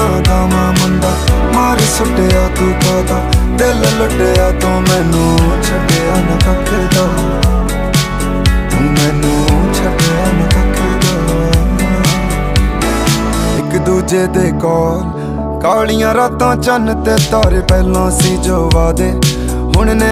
दा मैं मुंडा मार सुटिया तू कादा दिल लुटिया तू मैनू छड्डिया न कख दा तू मैनू छड्डिया न कख दा एक दूजे दे कोल कालियां रातां चन्न ते तारे पहलों सी जो वादे हुण ने